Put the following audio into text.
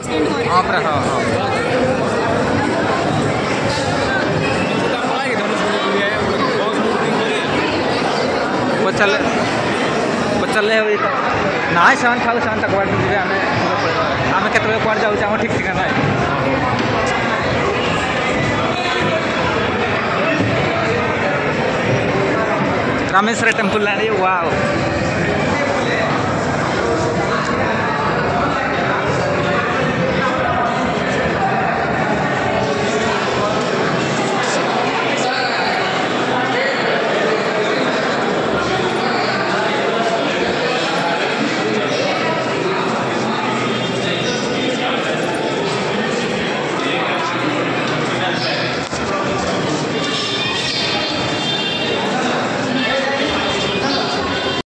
हाँ पूरा हाँ हाँ चल चल ना सेवन था सेवन तक कबाड़ जी आम के कौन जाऊँ ठीक ठिकाना है रामेश्वर टेम्पल वाव